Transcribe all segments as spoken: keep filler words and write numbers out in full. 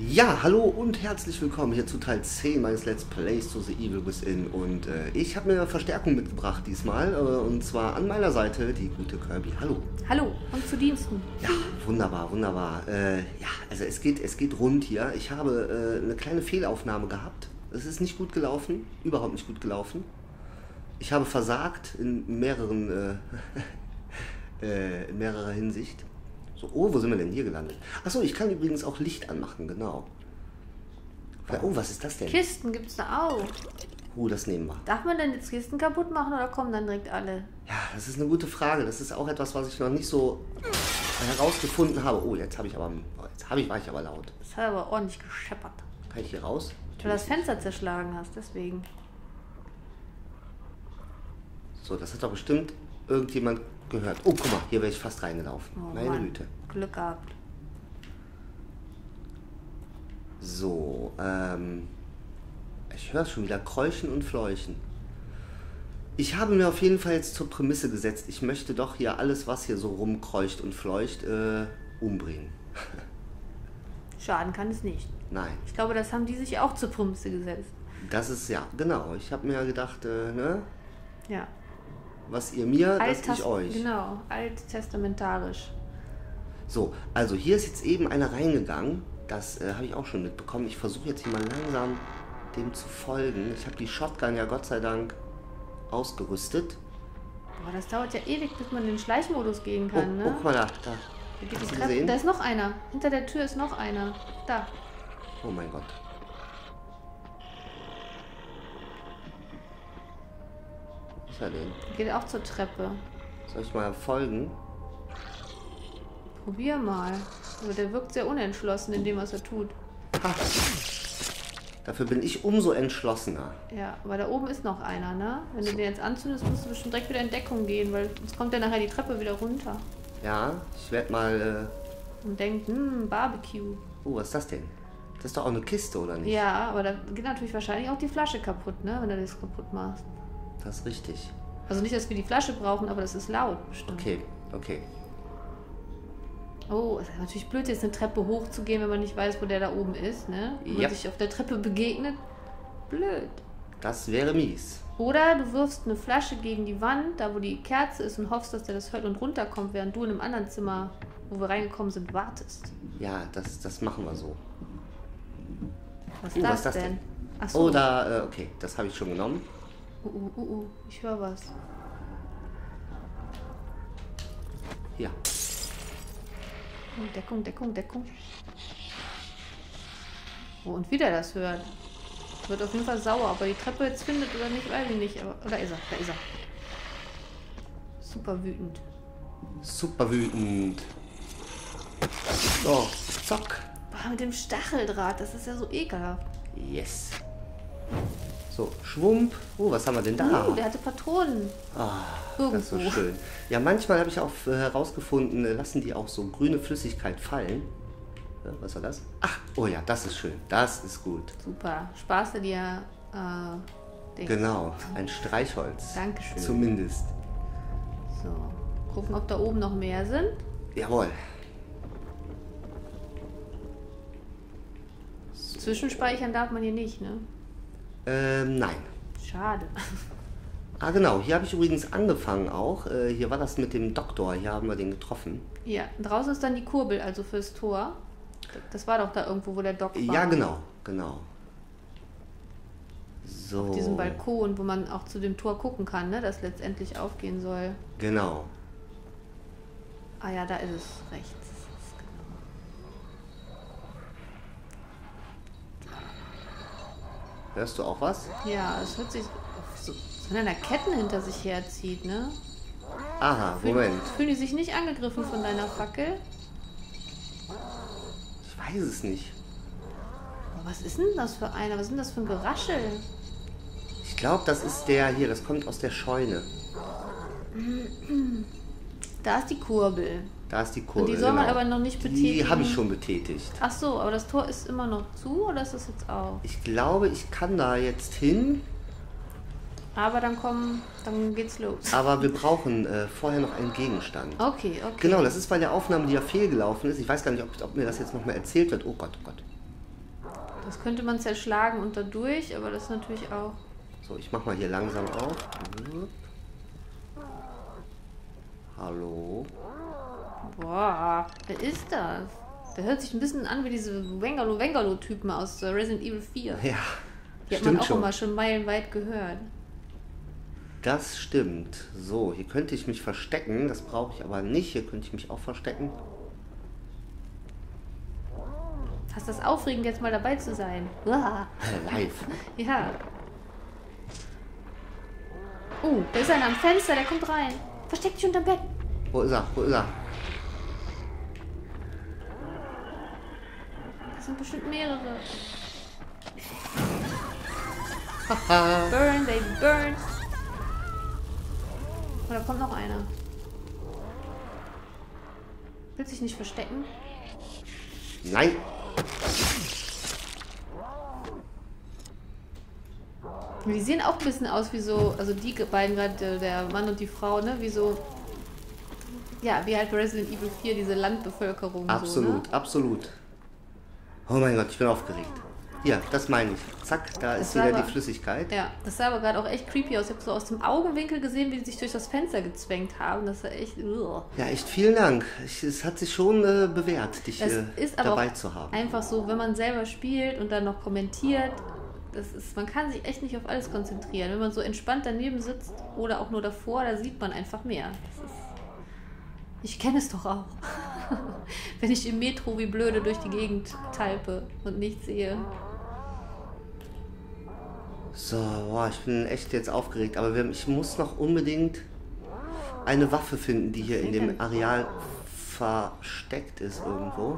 Ja, hallo und herzlich willkommen hier zu Teil zehn meines Let's Plays to the Evil Within und äh, ich habe mir Verstärkung mitgebracht diesmal äh, und zwar an meiner Seite die gute Kirby. Hallo. Hallo und zu Diensten. Ja, wunderbar, wunderbar. Äh, ja, also es geht, es geht rund hier. Ich habe äh, eine kleine Fehlaufnahme gehabt. Es ist nicht gut gelaufen, überhaupt nicht gut gelaufen. Ich habe versagt in mehreren, äh, äh, in mehrerer Hinsicht. So, oh, wo sind wir denn hier gelandet? Achso, ich kann übrigens auch Licht anmachen, genau. Oh, was ist das denn? Kisten gibt's da auch. Oh, das nehmen wir. Darf man denn jetzt Kisten kaputt machen oder kommen dann direkt alle? Ja, das ist eine gute Frage. Das ist auch etwas, was ich noch nicht so herausgefunden habe. Oh, jetzt habe ich aber, jetzt habe ich, war ich aber laut. Das hat aber ordentlich gescheppert. Kann ich hier raus? Weil du das Fenster zerschlagen hast, deswegen. So, das hat doch bestimmt irgendjemand gehört. Oh, guck mal, hier wäre ich fast reingelaufen. Oh, Meine Mann. Güte. Glück gehabt. So, ähm... ich höre schon wieder Kräuchen und Fleuchen. Ich habe mir auf jeden Fall jetzt zur Prämisse gesetzt, ich möchte doch hier alles, was hier so rumkreucht und fleucht, äh, umbringen. Schaden kann es nicht. Nein. Ich glaube, das haben die sich auch zur Prämisse gesetzt. Das ist, ja, genau. Ich habe mir gedacht, äh, ne? Ja. Was ihr mir, das Alttest- ich euch. Genau, alttestamentarisch. So, also hier ist jetzt eben einer reingegangen. Das äh, habe ich auch schon mitbekommen. Ich versuche jetzt hier mal langsam dem zu folgen. Ich habe die Shotgun ja Gott sei Dank ausgerüstet. Boah, das dauert ja ewig, bis man in den Schleichmodus gehen Oh, kann, oh, ne? guck mal da. Da. Da geht die Hast du Treppe- gesehen? Da ist noch einer. Hinter der Tür ist noch einer. Da. Oh mein Gott. Wo ist er denn? Geht auch zur Treppe. Soll ich mal folgen? Probier mal. Aber der wirkt sehr unentschlossen in dem, was er tut. Ha. Dafür bin ich umso entschlossener. Ja, aber da oben ist noch einer, ne? Wenn du den jetzt anzündest, musst du bestimmt direkt wieder in Deckung gehen, weil sonst kommt der nachher die Treppe wieder runter. Ja, ich werde mal... Äh... Und denkt, hm, Barbecue. Oh, was ist das denn? Das ist doch auch eine Kiste, oder nicht? Ja, aber da geht natürlich wahrscheinlich auch die Flasche kaputt, ne? Wenn du das kaputt machst. Das ist richtig. Also nicht, dass wir die Flasche brauchen, aber das ist laut bestimmt. Okay, okay. Oh, es ist natürlich blöd, jetzt eine Treppe hochzugehen, wenn man nicht weiß, wo der da oben ist, ne? Wenn Ja. man sich auf der Treppe begegnet. Blöd. Das wäre mies. Oder du wirfst eine Flasche gegen die Wand, da wo die Kerze ist, und hoffst, dass der das hört und runterkommt, während du in einem anderen Zimmer, wo wir reingekommen sind, wartest. Ja, das, das machen wir so. Was Oh, ist was das, ist das denn? denn? Ach so. Oh, da, äh, okay, das habe ich schon genommen. Uh, uh, uh, uh. Ich höre was. Hier. Oh, Deckung, Deckung, Deckung. Oh, und wieder das hört. Wird auf jeden Fall sauer, ob er die Treppe jetzt findet oder nicht, weiß ich nicht. Aber, oh, da ist er, da ist er. Super wütend. Super wütend. So, zack. Boah, mit dem Stacheldraht, das ist ja so ekelhaft. Yes. So, Schwump. Oh, was haben wir denn da? Oh, der hatte Patronen. Ah, das ist so Irgendwo. schön. Ja, manchmal habe ich auch äh, herausgefunden, äh, lassen die auch so grüne Flüssigkeit fallen. Ja, was war das? Ach, oh ja, das ist schön. Das ist gut. Super. Sparst du dir äh, Ding. Genau, ein Streichholz. Dankeschön. Zumindest. So. Gucken, ob da oben noch mehr sind. Jawohl. Zwischenspeichern darf man hier nicht, ne? Ähm, nein. Schade. Ah, genau. Hier habe ich übrigens angefangen auch. Äh, hier war das mit dem Doktor. Hier haben wir den getroffen. Ja, draußen ist dann die Kurbel, also fürs Tor. Das war doch da irgendwo, wo der Doc war. Ja, genau. Genau. So. Auf diesem Balkon, wo man auch zu dem Tor gucken kann, ne? Das letztendlich aufgehen soll. Genau. Ah ja, da ist es rechts. Hörst du auch was? Ja, es hört sich so, so einer Ketten hinter sich herzieht, ne? Aha, Moment. Fühlen die sich nicht angegriffen von deiner Fackel? Ich weiß es nicht. Oh, was ist denn das für einer? Was ist denn das für ein Geraschel? Ich glaube, das ist der hier. Das kommt aus der Scheune. Da ist die Kurbel. Da ist die Kurbel. Und die soll man genau. aber noch nicht betätigen. Die habe ich schon betätigt. Ach so, aber das Tor ist immer noch zu oder ist das jetzt auf? Ich glaube, ich kann da jetzt hin. Aber dann kommen, dann geht's los. Aber wir brauchen äh, vorher noch einen Gegenstand. Okay, okay. Genau, das ist bei der Aufnahme, die ja fehlgelaufen ist. Ich weiß gar nicht, ob, ob mir das jetzt noch mal erzählt wird. Oh Gott, oh Gott. Das könnte man zerschlagen und dadurch, aber das ist natürlich auch... So, ich mach mal hier langsam auf. Hallo? Boah, wer ist das? Der hört sich ein bisschen an wie diese Wengalo-Wengalo-Typen aus Resident Evil vier. Ja, Die hat stimmt man auch schon. immer schon meilenweit gehört. Das stimmt. So, hier könnte ich mich verstecken. Das brauche ich aber nicht. Hier könnte ich mich auch verstecken. Fast das aufregend, jetzt mal dabei zu sein. Uah. Live. Ja. Oh, da ist einer am Fenster, der kommt rein. Versteck dich unterm Bett. Wo ist er? Wo ist er? Das sind bestimmt mehrere. Haha. Burn, baby, burn. Oh, da kommt noch einer. Willst dich nicht verstecken? Nein. Die sehen auch ein bisschen aus wie so, also die beiden gerade, der Mann und die Frau, ne? Wie so, ja, wie halt bei Resident Evil vier, diese Landbevölkerung. Absolut, so, ne? absolut. Oh mein Gott, ich bin aufgeregt. Hier, das meine ich. Zack, da Das ist war wieder aber- die Flüssigkeit. Ja, das sah aber gerade auch echt creepy aus. Ich habe so aus dem Augenwinkel gesehen, wie die sich durch das Fenster gezwängt haben. Das war echt... Ugh. Ja, echt vielen Dank. Ich, es hat sich schon äh, bewährt, dich Das äh, ist aber dabei auch zu haben. einfach so, wenn man selber spielt und dann noch kommentiert, das ist, man kann sich echt nicht auf alles konzentrieren. Wenn man so entspannt daneben sitzt oder auch nur davor, da sieht man einfach mehr. Das ist, ich kenne es doch auch. Wenn ich im Metro wie blöde durch die Gegend talpe und nichts sehe. So, boah, ich bin echt jetzt aufgeregt. Aber wir, ich muss noch unbedingt eine Waffe finden, die hier in dem Areal versteckt ist irgendwo.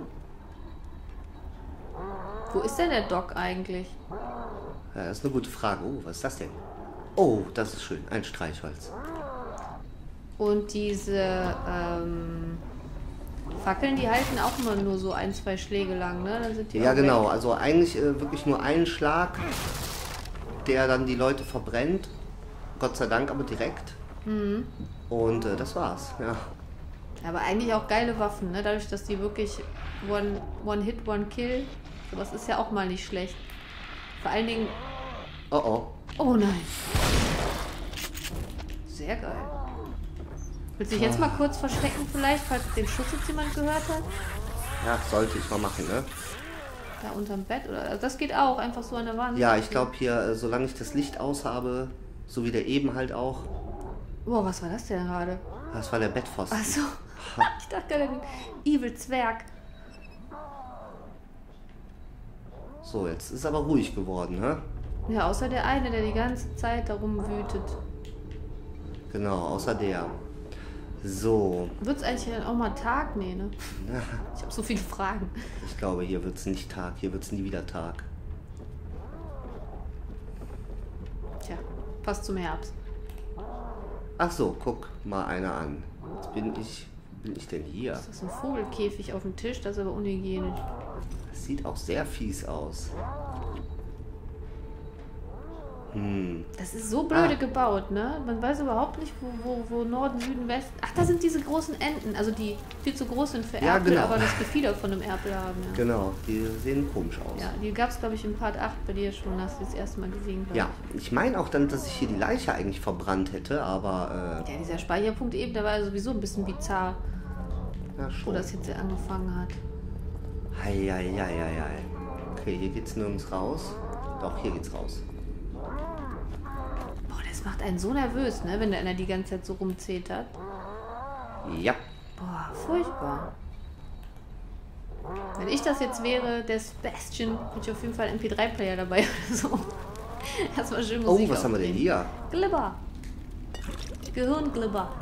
Wo ist denn der Doc eigentlich? Ja, das ist eine gute Frage. Oh, was ist das denn? Oh, das ist schön. Ein Streichholz. Und diese ähm, Fackeln, die halten auch immer nur so ein, zwei Schläge lang, ne? Dann sind die Ja, auch genau. weg. Also eigentlich äh, wirklich nur einen Schlag, der dann die Leute verbrennt. Gott sei Dank aber direkt. Mhm. Und äh, das war's. Ja. Aber eigentlich auch geile Waffen, ne? Dadurch, dass die wirklich One, one Hit, One Kill, sowas ist ja auch mal nicht schlecht. Vor allen Dingen... Oh oh. Oh nein. Sehr geil. Willst du dich jetzt mal kurz verstecken vielleicht, falls den Schuss jetzt jemand gehört hat? Ja, sollte ich mal machen, ne? Da unterm Bett oder... Also das geht auch, einfach so an der Wand. Ja, ich glaube hier, äh, solange ich das Licht aus habe, so wie der eben halt auch. Boah, was war das denn gerade? Das war der Bettpfosten. Achso. Ich dachte gerade, ein Evil Zwerg. So, jetzt ist aber ruhig geworden, ne? Ja, außer der eine, der die ganze Zeit darum wütet. Genau, außer der. So, Wird es eigentlich dann auch mal Tag? Nee, ne? Ich habe so viele Fragen. ich glaube, hier wird es nicht Tag, hier wird es nie wieder Tag. Tja, passt zum Herbst. Ach so, guck mal einer an. Jetzt bin ich, wo bin ich denn hier? Das ist ein Vogelkäfig auf dem Tisch, das ist aber unhygienisch. Das sieht auch sehr fies aus. Hm. Das ist so blöde Ah. gebaut, ne? Man weiß überhaupt nicht, wo, wo, wo Norden, Süden, Westen... Ach, da sind diese großen Enten, also die viel zu groß sind für Ja, Erpel, genau. aber das Gefieder von einem Erpel haben. Ja, Genau, die sehen komisch aus. ja die gab es, glaube ich, in Part acht bei dir schon. Hast du das erste Mal gesehen, glaube Ja, ich meine auch dann, dass ich hier die Leiche eigentlich verbrannt hätte, aber ich. Ja, dieser Speicherpunkt eben, der war ja sowieso ein bisschen bizarr, äh, ja wo schon. das jetzt ja angefangen hat. Heieieiei. Okay, hier geht's nirgends raus. Doch, hier geht's raus. Boah, das macht einen so nervös, ne? Wenn da einer die ganze Zeit so rumzetert. Ja. Boah, furchtbar. Wenn ich das jetzt wäre, der Sebastian, hätte ich auf jeden Fall einen M P drei Player dabei oder so. Erstmal schön Oh, Musik was haben wir denn aufnehmen. hier? Glibber. Gehirnglibber.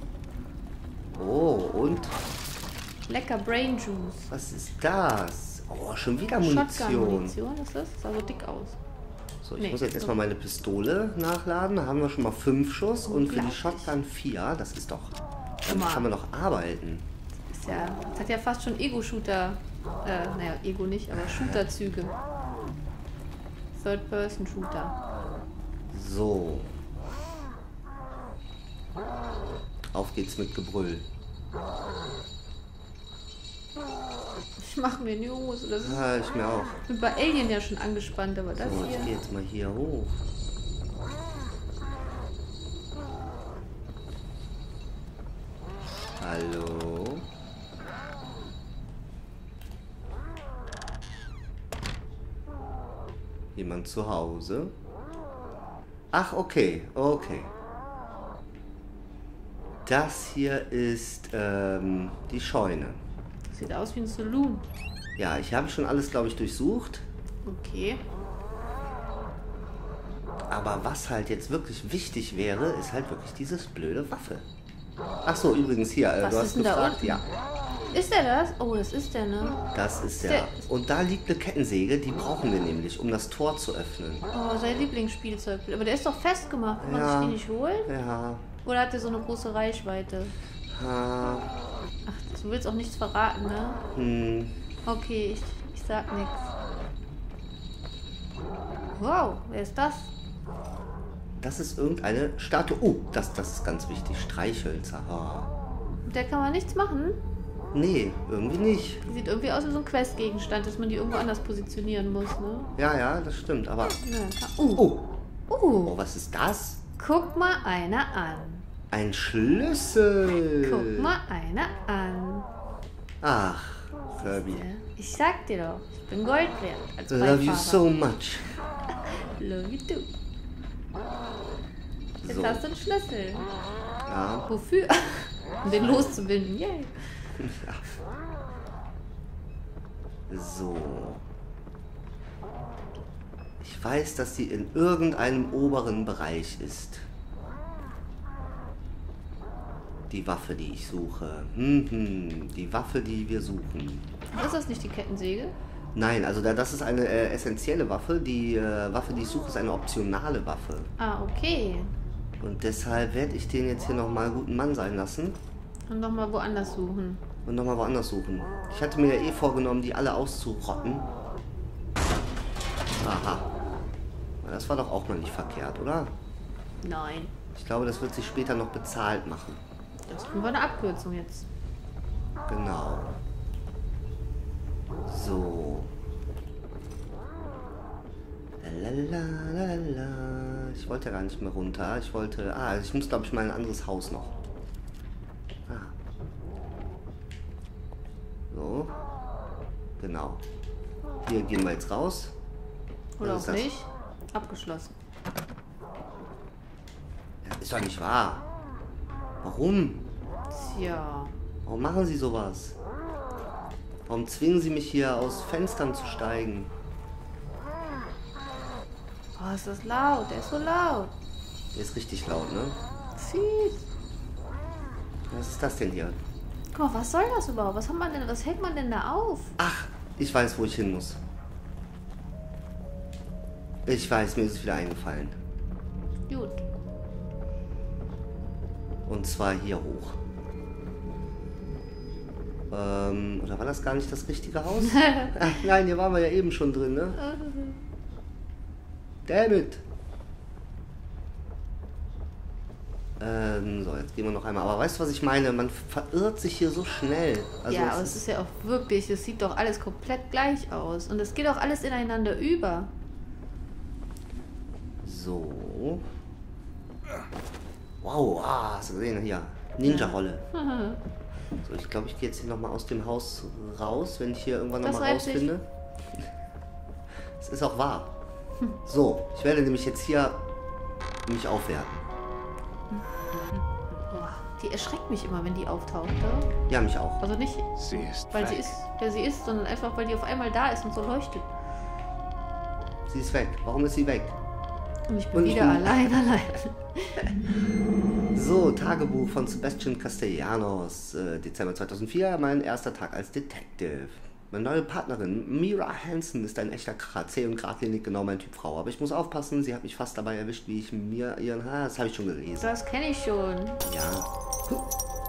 Oh, und Lecker Brain Juice. was ist das? Oh, schon wieder Munition. Shotgun-Munition ist das? Sah so dick aus. So, ich Nee, muss jetzt so. erstmal meine Pistole nachladen. Da haben wir schon mal fünf Schuss und für die Unglaublich. Shotgun vier. Das ist doch. Damit Hammer. kann man noch arbeiten. Ist ja, das hat ja fast schon Ego-Shooter. Äh, naja, Ego nicht, aber Shooter-Züge. Third-Person-Shooter. So. Auf geht's mit Gebrüll. Ich mache mir in die Hose. Das ist, Ja, ich mir auch. ich bin bei Alien ja schon angespannt, aber das So, ich gehe hier... jetzt mal hier hoch. Hallo? Jemand zu Hause? Ach, okay, okay. Das hier ist ähm, die Scheune. Sieht aus wie ein Saloon. Ja, ich habe schon alles, glaube ich, durchsucht. Okay. Aber was halt jetzt wirklich wichtig wäre, ist halt wirklich dieses blöde Waffe. Ach so, übrigens hier, äh, Was du ist hast denn da gefragt, unten? ja. Ist der das? Oh, das ist der, ne? Das ist Ist der. der- Und da liegt eine Kettensäge, die brauchen wir nämlich, um das Tor zu öffnen. Oh, sein Lieblingsspielzeug. Aber der ist doch festgemacht. Kann man Ja. sich den nicht holen? Ja. Oder hat der so eine große Reichweite? Ha, Ach, du willst auch nichts verraten, ne? hm. Okay, ich, ich sag nichts. Wow, wer ist das? Das ist irgendeine Statue. Oh, das, das ist ganz wichtig. Streichhölzer. Ha. Mit der kann man nichts machen. Nee, irgendwie nicht. Die sieht irgendwie aus wie so ein Questgegenstand, dass man die irgendwo anders positionieren muss, ne? Ja, ja, das stimmt. Aber. Ja, kann, uh, Oh, uh, oh, was ist das? guck mal einer an. Ein Schlüssel. Guck mal einer an. Ach, Kirby. Ich sag dir doch, ich bin Gold wert als Love you Beifahrer. so much. Love you too. Jetzt So. hast du einen Schlüssel. Ja. Wofür? Um den loszubinden. Yay. So. Ich weiß, dass sie in irgendeinem oberen Bereich ist. Die Waffe, die ich suche. Hm, hm, die Waffe, die wir suchen. Ist das nicht die Kettensäge? Nein, also da, das ist eine äh, essentielle Waffe. Die äh, Waffe, die ich suche, ist eine optionale Waffe. Ah, okay. Und deshalb werde ich den jetzt hier nochmal guten Mann sein lassen Und nochmal woanders suchen. und nochmal woanders suchen. Ich hatte mir ja eh vorgenommen, die alle auszurotten. Aha. Na, das war doch auch mal nicht verkehrt, oder? Nein. Ich glaube, das wird sich später noch bezahlt machen. Das war eine Abkürzung jetzt. Genau. So. Lalalala. Ich wollte ja gar nicht mehr runter. Ich wollte... Ah, ich muss, glaube ich, mal in ein anderes Haus noch. Ah. So. Genau. Hier gehen wir jetzt raus. Oder Was auch ist das? nicht. Abgeschlossen. Ja, ist doch nicht wahr. Warum? Tja. Warum machen Sie sowas? Warum zwingen Sie mich hier aus Fenstern zu steigen? Oh, ist das laut. Der ist so laut. Der ist richtig laut, ne? Fies. Was ist das denn hier? Guck mal, was soll das überhaupt? Was, hat man denn, was hält man denn da auf? Ach, ich weiß, wo ich hin muss. Ich weiß, mir ist es wieder eingefallen. Gut. Und zwar hier hoch. Ähm, oder war das gar nicht das richtige Haus? Ach, nein, hier waren wir ja eben schon drin, ne? Damn it! Ähm, so, jetzt gehen wir noch einmal. Aber weißt du, was ich meine? Man verirrt sich hier so schnell. Also ja, es aber es ist ja auch wirklich, es sieht doch alles komplett gleich aus. Und es geht auch alles ineinander über. So. Wow, ah, hast du gesehen? Hier. Ninja-Rolle. So, ich glaube, ich gehe jetzt hier nochmal aus dem Haus raus, wenn ich hier irgendwann Das nochmal reibt sich. rausfinde. Es ist auch wahr. So, ich werde nämlich jetzt hier mich aufwerten. Boah, die erschreckt mich immer, wenn die auftaucht. Ne? Ja, mich auch. Also nicht, Sie ist weil sie weg. ist, wer sie ist, sondern einfach, weil die auf einmal da ist und so leuchtet. Sie ist weg. Warum ist sie weg? Und ich bin Und ich wieder bin- allein, allein. So, Tagebuch von Sebastian Castellanos, äh, Dezember zweitausendvier, mein erster Tag als Detective. Meine neue Partnerin, Mira Hansen, ist ein echter Kracher, zäh und geradlinig, genau mein Typ Frau. Aber ich muss aufpassen, sie hat mich fast dabei erwischt, wie ich mir ihren Haar, das habe ich schon gelesen. Das kenne ich schon. Ja. Huh.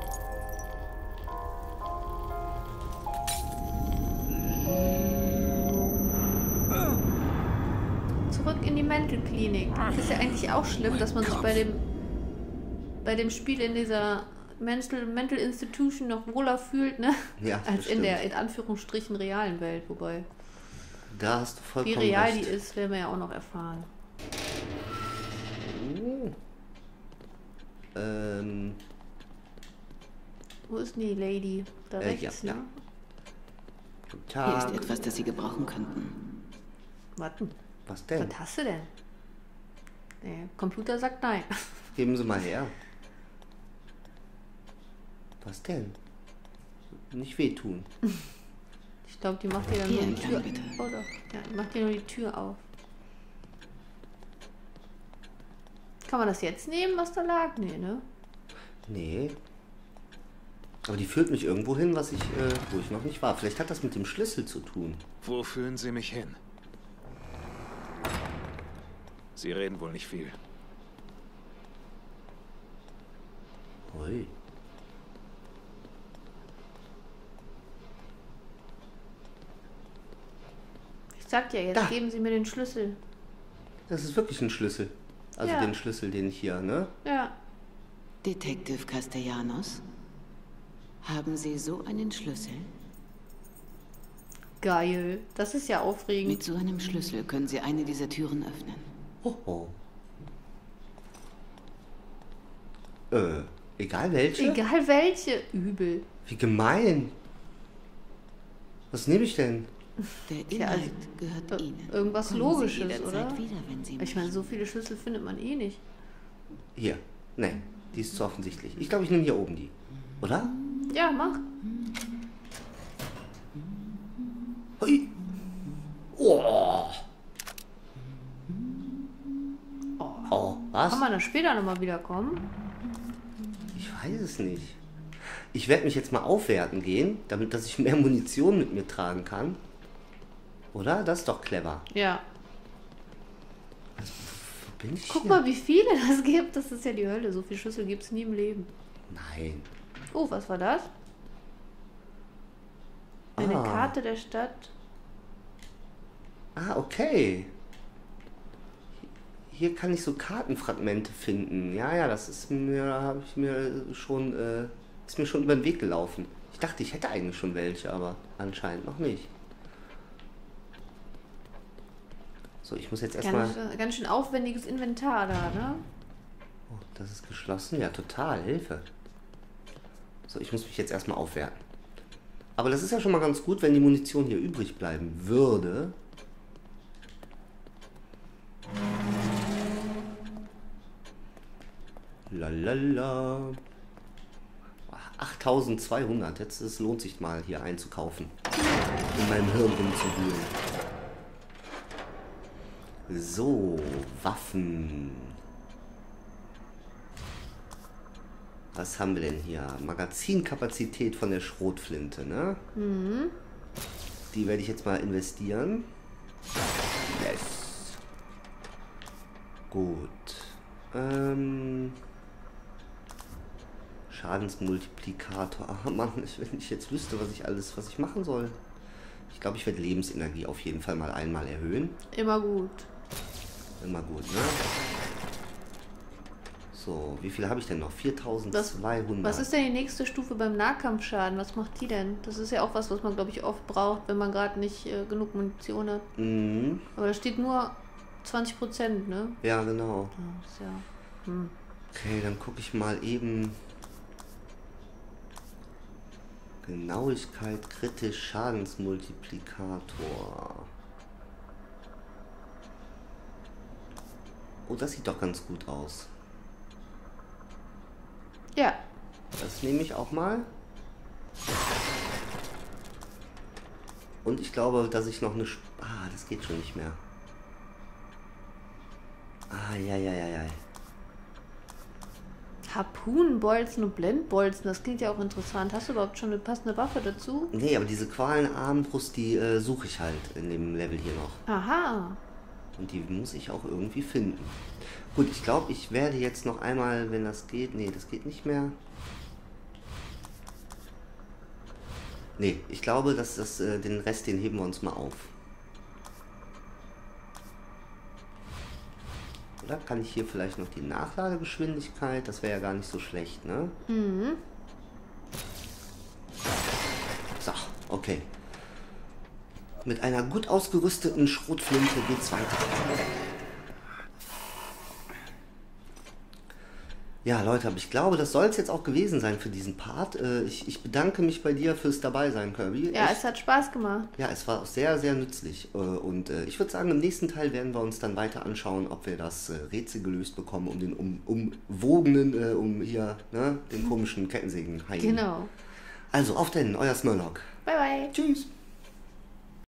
Zurück in die Mental-Klinik. Das ist ja eigentlich auch schlimm, dass man sich bei dem bei dem Spiel in dieser Mental, Mental Institution noch wohler fühlt, ne? Ja, als bestimmt. in der in Anführungsstrichen realen Welt. Wobei, Da hast du wie vollkommen real recht. die ist, werden wir ja auch noch erfahren. Oh. Ähm, Wo ist denn die Lady? Da Äh, rechts, ja, ne? guten Hier Tag. ist etwas, das Sie gebrauchen könnten. Warten. Was denn? Was hast du denn? Der Computer sagt nein. Geben Sie mal her. Was denn? Nicht wehtun. Ich glaube, die macht dir dann Hier nur die entlang, Tür. bitte. Oh doch. Ja, die macht dir nur die Tür auf. Kann man das jetzt nehmen, was da lag? Nee, ne? Nee. Aber die führt mich irgendwo hin, was ich, äh, wo ich noch nicht war. Vielleicht hat das mit dem Schlüssel zu tun. Wo führen Sie mich hin? Sie reden wohl nicht viel. Ui. Ich sag dir, jetzt Da. geben Sie mir den Schlüssel. Das ist wirklich ein Schlüssel. Also Ja. den Schlüssel, den ich hier, ne? Ja. Detective Castellanos, haben Sie so einen Schlüssel? Geil. Das ist ja aufregend. Mit so einem Schlüssel können Sie eine dieser Türen öffnen. Hoho. Äh, egal welche? Egal welche. Übel. Wie gemein. Was nehme ich denn? Der Tja, also, Inhalt gehört Ir- Ihnen. irgendwas Kommen Logisches, Sie jederzeit oder? wieder, wenn Sie Ich meine, so viele Schlüssel findet man eh nicht. Hier. Nee, die ist zu offensichtlich. Ich glaube, ich nehme hier oben die. Oder? Ja, mach. Hui. Oh. Oh, was? Kann man da später nochmal wiederkommen? Ich weiß es nicht. Ich werde mich jetzt mal aufwerten gehen, damit dass ich mehr Munition mit mir tragen kann. Oder? Das ist doch clever. Ja. Wo bin ich Guck hier? mal, wie viele das gibt. Das ist ja die Hölle. So viele Schlüssel gibt es nie im Leben. Nein. Oh, was war das? Eine Ah. Karte der Stadt. Ah, okay. Hier kann ich so Kartenfragmente finden. Ja, ja, das ist mir, habe ich mir schon, äh, ist mir schon über den Weg gelaufen. Ich dachte, ich hätte eigentlich schon welche, aber anscheinend noch nicht. So, ich muss jetzt erstmal. Ganz, ganz schön aufwendiges Inventar da, ne? Oh, das ist geschlossen. Ja, total. Hilfe. So, ich muss mich jetzt erstmal aufwerten. Aber das ist ja schon mal ganz gut, wenn die Munition hier übrig bleiben würde. Lalala. achttausendzweihundert. Jetzt es lohnt sich mal hier einzukaufen. In meinem Hirn rumzuwühlen. So, Waffen. Was haben wir denn hier? Magazinkapazität von der Schrotflinte, ne? Mhm. Die werde ich jetzt mal investieren. Yes. Gut. Ähm. Schadensmultiplikator. Ah, Mann, ich, wenn ich jetzt wüsste, was ich alles, was ich machen soll. Ich glaube, ich werde Lebensenergie auf jeden Fall mal einmal erhöhen. Immer gut. Immer gut, ne? So, wie viel habe ich denn noch? viertausendzweihundert. Was ist denn die nächste Stufe beim Nahkampfschaden? Was macht die denn? Das ist ja auch was, was man, glaube ich, oft braucht, wenn man gerade nicht äh, genug Munition hat. Mhm. Aber da steht nur zwanzig Prozent, ne? Ja, genau. Ja, ist ja. Hm. Okay, dann gucke ich mal eben. Genauigkeit, kritisch, Schadensmultiplikator. Oh, das sieht doch ganz gut aus. Ja. Das nehme ich auch mal. Und ich glaube, dass ich noch eine... Sp ah, das geht schon nicht mehr. Ah, ja, ja, ja, ja. Harpunenbolzen und Blendbolzen, das klingt ja auch interessant. Hast du überhaupt schon eine passende Waffe dazu? Nee, aber diese Qualenarmbrust, die äh, suche ich halt in dem Level hier noch. Aha. Und die muss ich auch irgendwie finden. Gut, ich glaube, ich werde jetzt noch einmal, wenn das geht... Nee, das geht nicht mehr. Nee, ich glaube, dass das, äh, den Rest, den heben wir uns mal auf. Oder kann ich hier vielleicht noch die Nachladegeschwindigkeit? Das wäre ja gar nicht so schlecht, ne? Mhm. Okay. Mit einer gut ausgerüsteten Schrotflinte geht's weiter. Ja, Leute, aber ich glaube, das soll es jetzt auch gewesen sein für diesen Part. Äh, ich, ich bedanke mich bei dir fürs Dabeisein, Kirby. Ja, Echt. es hat Spaß gemacht. Ja, es war auch sehr, sehr nützlich. Äh, Und äh, ich würde sagen, im nächsten Teil werden wir uns dann weiter anschauen, ob wir das äh, Rätsel gelöst bekommen, um den um, umwogenen, äh, um hier, ne, den komischen Kettensägen heilen. Genau. Also, auf denn, euer Smurlock. Bye, bye. Tschüss.